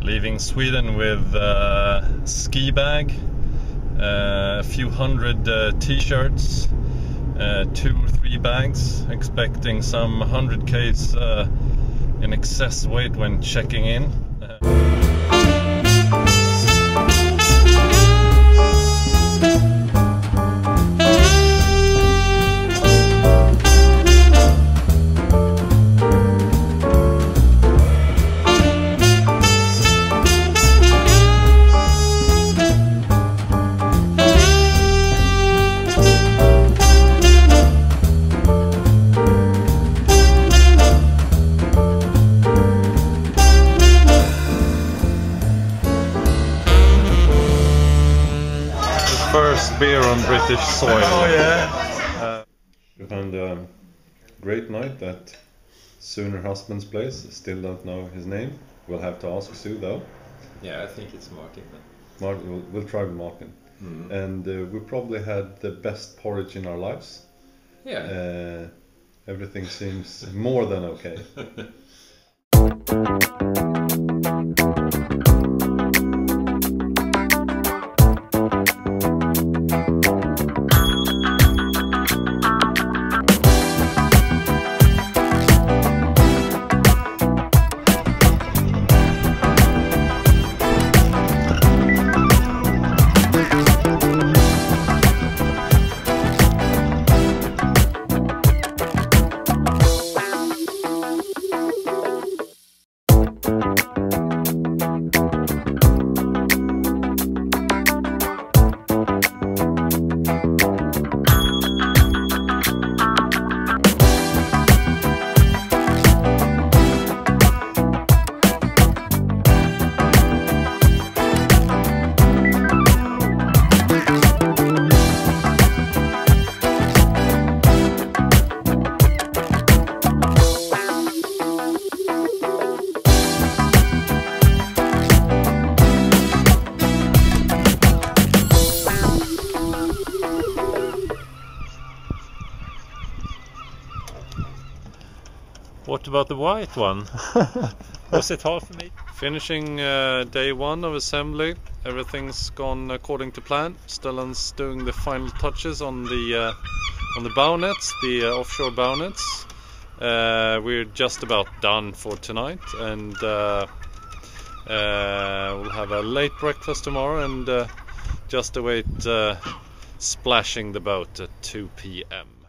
Leaving Sweden with ski bag, a few hundred t-shirts, 2 or 3 bags, expecting some 100 k's in excess weight when checking in. First beer on British soil. Oh yeah. We found a great night at Sooner Husband's place. Still don't know his name. We'll have to ask Sue though. Yeah, I think it's Martin. Martin, we'll try with Martin. And we probably had the best porridge in our lives. Yeah. Everything seems more than okay. What about the white one? Was it half a meter? Finishing day 1 of assembly. Everything's gone according to plan. Stellan's doing the final touches on the bow nets, the offshore bow nets. We're just about done for tonight, and we'll have a late breakfast tomorrow and just await splashing the boat at 2 p.m.